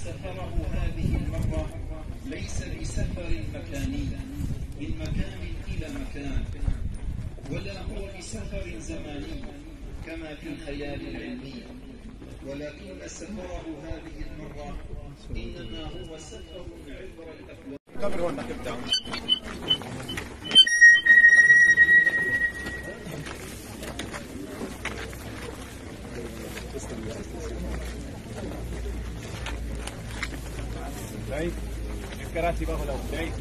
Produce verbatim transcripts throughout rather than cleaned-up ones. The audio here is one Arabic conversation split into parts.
سفره هذه المرة ليس بسفر مكاني من مكان إلى مكان، ولا هو بسفر زماني كما في الخيال العلمي، ولكن سفره هذه المرة إنما هو سفر عبر الأكوان. الكراسي bajo la botella.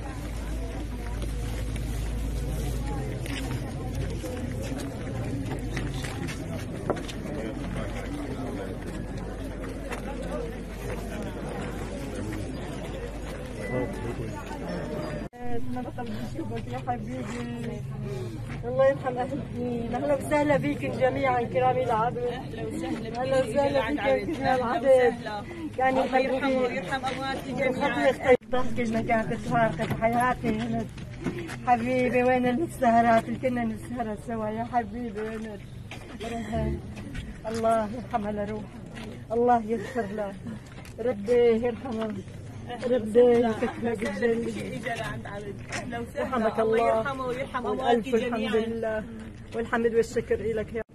أنا بطلب أشوفك يا حبيبي، الله يرحم أهل الدين. أهلا وسهلا فيكم جميعا كرامي العبد. أهلا وسهلا أهلا وسهلا فيكم كرامي العبد. يعني الله يرحمه ويرحم أمواتي جميعا. ضحك المكان تفارق في حياتي هنا حبيبي. وين السهرات اللي كنا نسهرها سوا يا حبيبي؟ وين الله يرحمها لروحها، الله يغفر له، ربي يرحمه، ربي يفكها قدام. رحمك الله يرحمه ويرحم أمواتي والألف جميعا. الحمد لله والحمد والشكر لك يا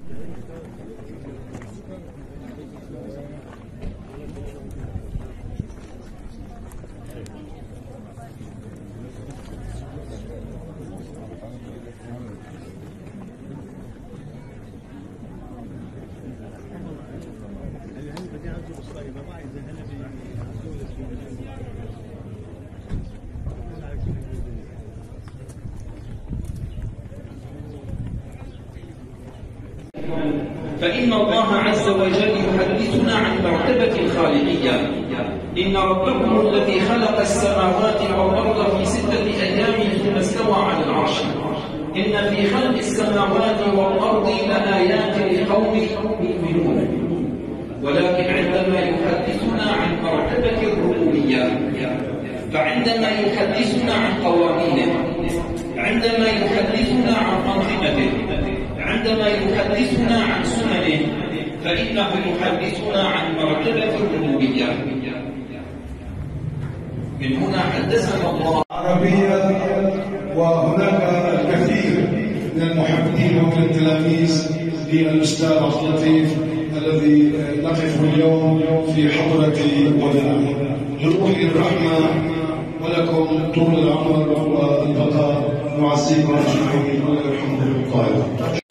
فإن الله عز وجل يحدثنا عن مرتبة الخالقية. إن ربكم الذي خلق السماوات والأرض في ستة أيام ثم استوى على العرش إن في خلق السماوات والأرض لآيات لقوم يؤمنون. ولكن عندما يحدثنا عن مرتبة الربوبية، فعندما يحدثنا عن قوانينه، عندما يحدثنا عن أنظمته، عندما يحدثنا عن سننه، فإنه يحدثنا عن مرتبة الربوبية. من هنا حدثنا الله عربية، وهناك الكثير من المحبين ومن التلاميذ للأستاذ عبد اللطيف الذي نقف اليوم في حضرة ولائه. لروح الرحمة ولكم طول العمر والبقاء، نعزيكم أجمعين، الله يرحمه الطاهر.